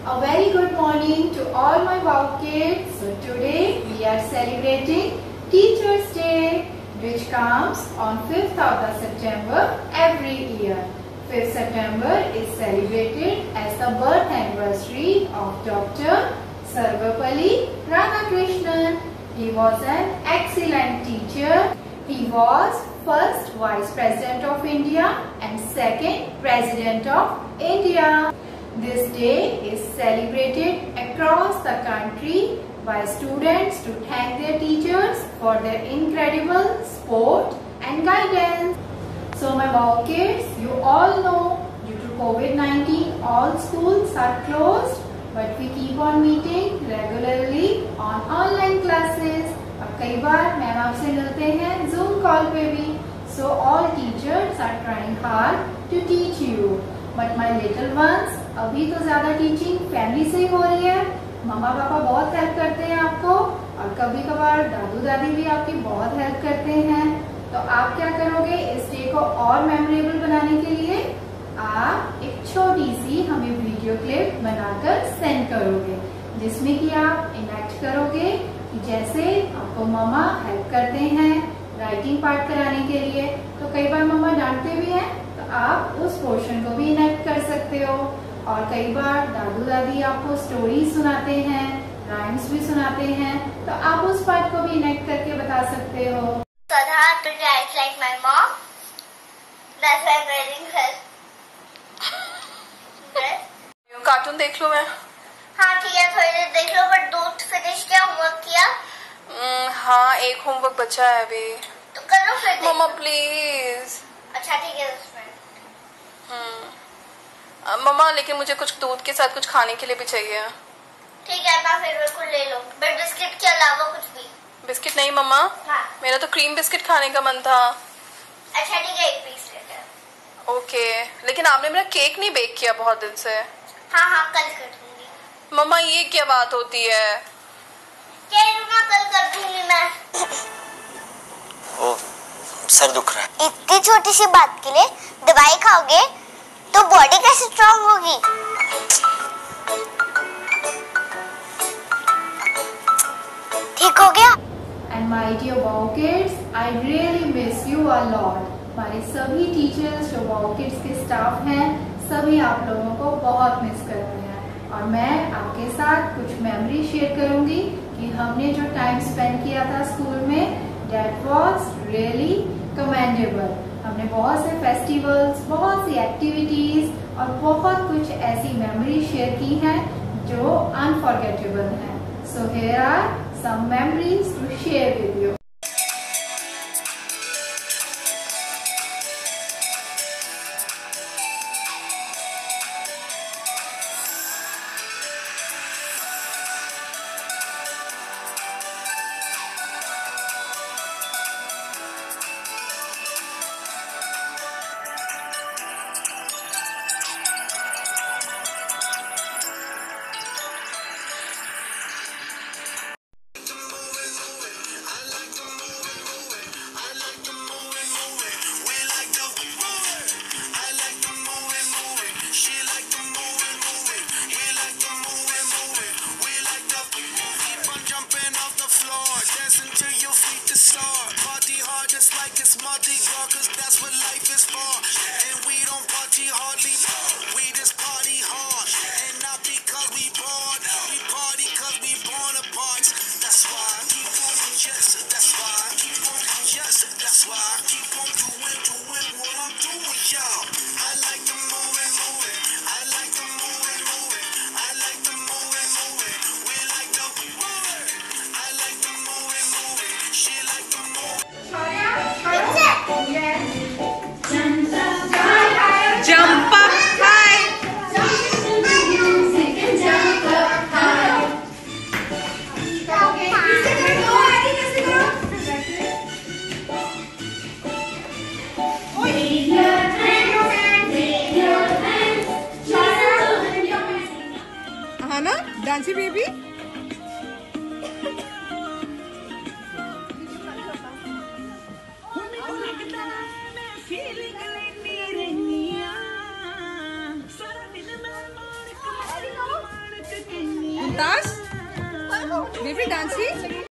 A very good morning to all my wow kids. So today we are celebrating Teachers Day, which comes on 5th of the September every year. 5th September is celebrated as the birth anniversary of Dr. Sarvepalli Radhakrishnan. He was an excellent teacher. He was first Vice President of India and second President of India. This day is celebrated across the country by students to thank their teachers for their incredible support and guidance. So my wow kids, you all know due to COVID-19 all schools are closed, but we keep on meeting regularly on online classes. अब कई बार ma'am आपसे मिलते हैं Zoom call पे भी. So all teachers are trying hard to teach you. But my little ones, अभी तो ज्यादा टीचिंग फैमिली से ही हो रही है. मम्मा पापा बहुत हेल्प करते हैं आपको और कभी कभार दादू दादी भी आपकी बहुत हेल्प करते हैं. तो आप क्या करोगे इस डे को और मेमोरेबल बनाने के लिए? आप एक छोटी सी हमें वीडियो क्लिप बनाकर सेंड करोगे जिसमें कि आप इनैक्ट करोगे कि जैसे आपको मम्मा हेल्प करते हैं राइटिंग पार्ट कराने के लिए. तो कई बार मम्मा डांटते भी हैं तो आप उस पोर्शन को भी इनैक्ट कर सकते हो. और कई बार दादू दादी आपको स्टोरी सुनाते हैं, राइम्स भी सुनाते हैं, तो आप उस पार्ट को भी इनैक्ट करके बता सकते हो. Like my mom. That's why I'm wearing her dress. Cartoon देख लूं मैं? हाँ ठीक है, थोड़ी देर देख लो. पर दो फिनिश किया, होमवर्क किया? हाँ एक होमवर्क बचा है अभी. तो कर लो फिर. Mumma please. अच्छा ठीक है 10 मिनट. मम्मा लेकिन मुझे कुछ दूध के साथ कुछ खाने के लिए भी चाहिए. ठीक है अपना फेवरेट को ले लो, बट बिस्किट के अलावा कुछ भी. बिस्किट नहीं मम्मा. हाँ. मेरा तो क्रीम बिस्किट खाने का मन था. अच्छा ठीक है, एक पीस लेते हैं. ओके लेकिन आपने मेरा केक नहीं बेक किया बहुत दिन से. हाँ हाँ कल कर दूंगी. मम्मा ये क्या बात होती है? कल कर दूंगी मैं. ओ सर दुख रहा है. इतनी छोटी सी बात के लिए दवाई खाओगे तो बॉडी कैसे स्ट्रांग होगी? ठीक हो गया. And my dear wow kids, I really miss you a lot. हमारे सभी टीचर्स जो wow kids के स्टाफ हैं सभी आप लोगों को बहुत मिस कर रहे हैं. और मैं आपके साथ कुछ मेमोरी शेयर करूंगी कि हमने जो टाइम स्पेंड किया था स्कूल में, that was really commendable. हमने बहुत से फेस्टिवल्स, बहुत सी एक्टिविटीज और बहुत कुछ ऐसी मेमोरी शेयर की हैं जो अनफॉरगेटेबल हैं. So here are some memories to share with you. Like it's Mardi Gras, 'cause that's what life is for. And we don't party hardly, we just party hard. And not because we bored, we party 'cause we born apart. That's why I keep on, yes, that's why I keep on, yes, that's why I keep on doing what I'm doing, y'all. I like the moving, I like the moving, I like the moving, we like the moving, I like the moving, she like the moving. Jump up high. हाँ ना डांसी baby. Dance? Baby dancing?